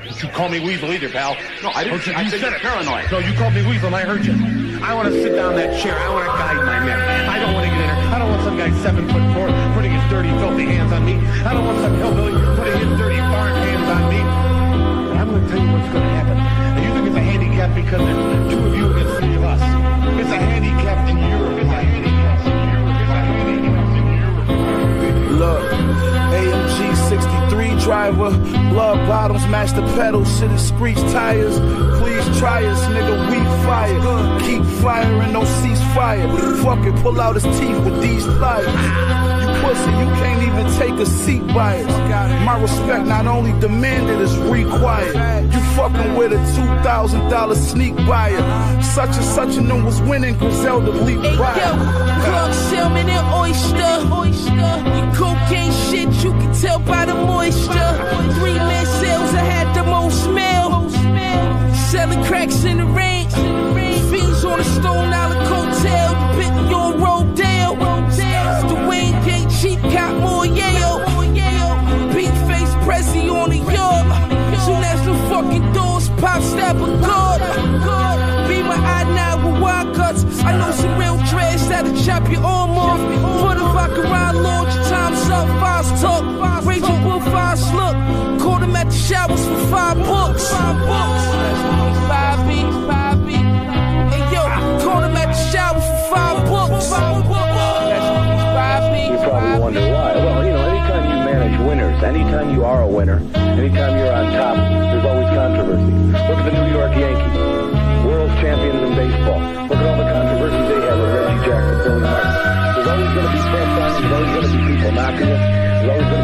You call me Weasel either, pal. No, I didn't. I said you're paranoid. No, you called me Weasel and I heard you. I want to sit down in that chair. I want to guide my men. I don't want to get in there. I don't want some guy 7'4" putting his dirty, filthy hands on me. I don't want some hillbilly putting his dirty, barn hands on me. But I'm going to tell you what's going to happen. Now, you think it's a handicap because there's 2 of you against 3 of us. It's a handicap in Europe. It's a handicap in Europe. It's a handicap in Europe. Look, AMG 63 driver, blood bottoms, match the pedals, shit is screech tires. Please try us, nigga, we fire. Keep firing, no ceasefire. Fuck it, pull out his teeth with these pliers. You pussy, you can't even take a seat by it. My respect not only demanded, it's required. You fucking with a $2,000 sneak buyer. Such and such and them was winning, Griselda leap by. Yo, Clark, salmon and oyster. You cocaine shit, you can tell by the moisture. 3-man sales, I had the most mail. Selling cracks in the rain. Fiends on the Stone Island Hotel. Depicting on Rodale. Dwayne Gate, cheap cop, more Yale. Big face Prezi on the yard. Soon as the fucking doors pop, stab a guard. Be my I-9 with wide cuts. I know some real trash that'll chop your arm off. Put a vodka around, Lord, your time's up. Fast talk, Rachel Bull, fast look. Caught him at the showers for $5. 5B. Hey yo, caught him at the showers for $5. 5B. You probably wonder why. Well, you know, anytime you manage winners, anytime you are a winner, anytime you're on top, there's always controversy. Look at the New York Yankees, world champions in baseball. Look at all the controversy they have with Reggie Jackson, Billy Martin. There's always going to be press on you. There's always going to be people knocking you. There's always going to